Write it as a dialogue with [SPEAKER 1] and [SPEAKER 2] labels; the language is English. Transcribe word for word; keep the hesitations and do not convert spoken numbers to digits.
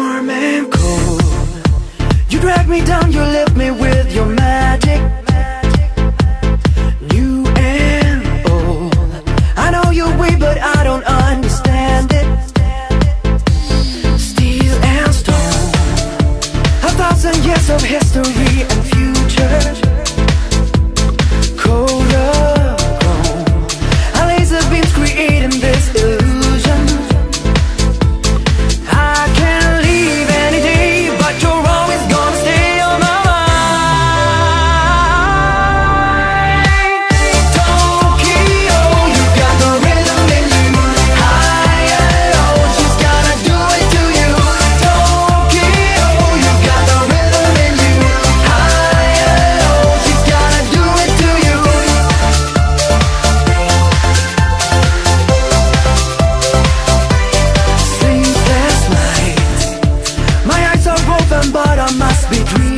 [SPEAKER 1] warm and cold. You drag me down, you lift me with your magic. New and old, I know your way, but I don't understand it. Steel and stone, a thousand years of history and future. Color chrome, our laser beams creating this illusion. I can leave any day, but you're always gonna stay on my mind. Tokyo, you got the rhythm in you. High and low, she's gotta do it to you. Tokyo, you got the rhythm in you. High and low, she's gotta do it to you. Sleepless nights, my eyes are open, but I must be dreaming.